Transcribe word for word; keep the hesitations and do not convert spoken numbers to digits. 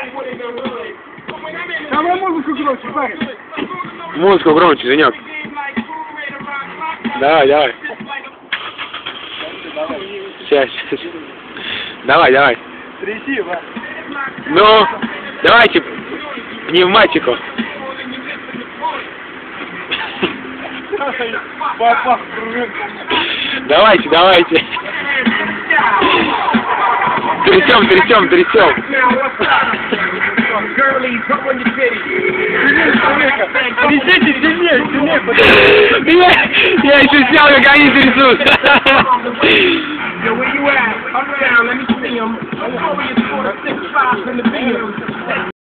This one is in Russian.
Давай музыку громче, парень. Музыку громче, Женек. Давай, давай. Сейчас, сейчас. Давай, давай. Тряси, va. Ну, давайте пневматику. Папа, Давайте, давайте. Трясем, трясем, трясем. Трясите сильнее, сильнее. Я, я еще снял, как они трясут. Yo, where you at? Come down, let me see him. I'm over here scored a six five in the video.